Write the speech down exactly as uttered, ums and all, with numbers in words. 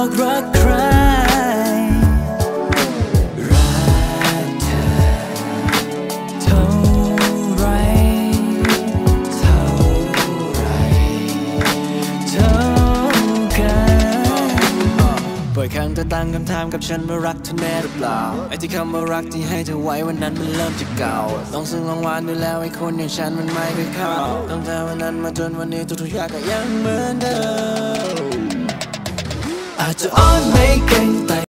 บอกรักใครรักเธอเท่าไรเท่าไรเท่ากันบ่อยครั้งเธอตั้งคำถามกับฉันว่ารักเธอแน่หรือเปล่าไอ้ที่คำว่ารักที่ให้เธอไว้วันนั้นมันเริ่มจะเก่าต้องซึ้งลองหวานดูแล้วไอ้คนอย่างฉันมันไม่เคยเข้าตั้งแต่วันนั้นมาจนวันนี้ทุกๆอย่างก็ยังเหมือนเดิมอาจจะอ่อนไม่เก่งแต่